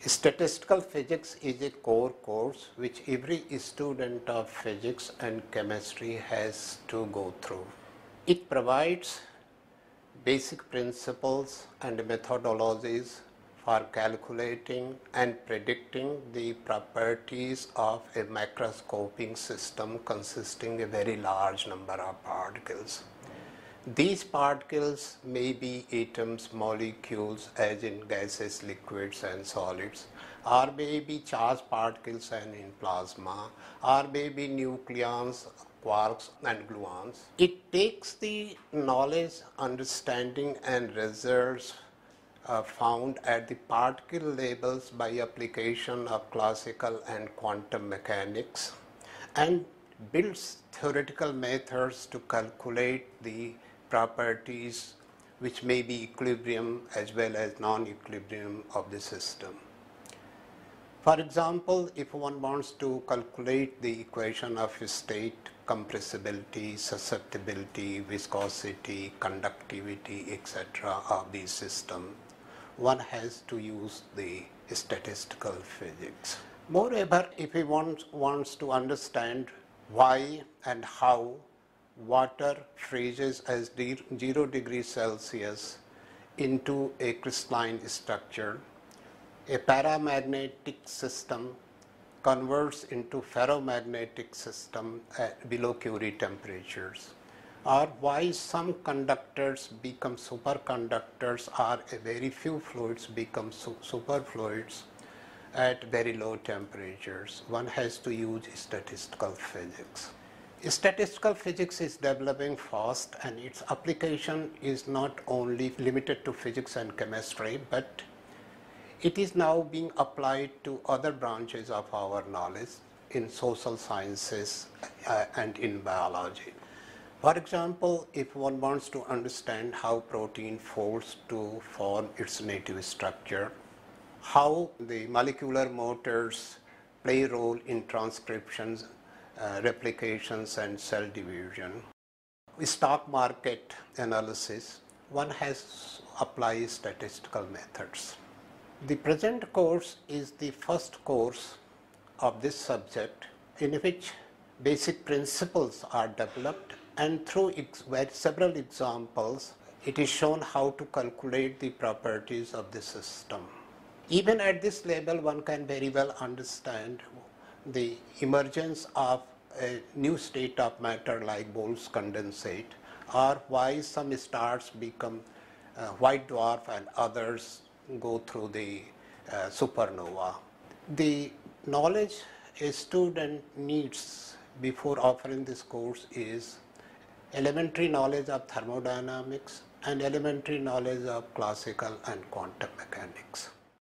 Statistical physics is a core course which every student of physics and chemistry has to go through. It provides basic principles and methodologies for calculating and predicting the properties of a macroscopic system consisting of a very large number of particles. These particles may be atoms, molecules, as in gases, liquids and solids, or may be charged particles and in plasma, or may be nucleons, quarks and gluons. It takes the knowledge, understanding and results found at the particle levels by application of classical and quantum mechanics and builds theoretical methods to calculate the properties which may be equilibrium as well as non-equilibrium of the system. For example, if one wants to calculate the equation of state, compressibility, susceptibility, viscosity, conductivity, etc. of the system, one has to use the statistical physics. Moreover, if he wants to understand why and how water freezes as 0 degrees Celsius into a crystalline structure, a paramagnetic system converts into ferromagnetic system at below Curie temperatures, or why some conductors become superconductors or a very few fluids become superfluids at very low temperatures, one has to use statistical physics. Statistical physics is developing fast and its application is not only limited to physics and chemistry, but it is now being applied to other branches of our knowledge in social sciences and in biology. For example, if one wants to understand how protein folds to form its native structure, how the molecular motors play a role in transcriptions, replications and cell division, stock market analysis, one has applied statistical methods. The present course is the first course of this subject in which basic principles are developed, and through several examples it is shown how to calculate the properties of the system. Even at this level, one can very well understand the emergence of a new state of matter like Bohr's condensate, or why some stars become white dwarf and others go through the supernova. The knowledge a student needs before offering this course is elementary knowledge of thermodynamics and elementary knowledge of classical and quantum mechanics.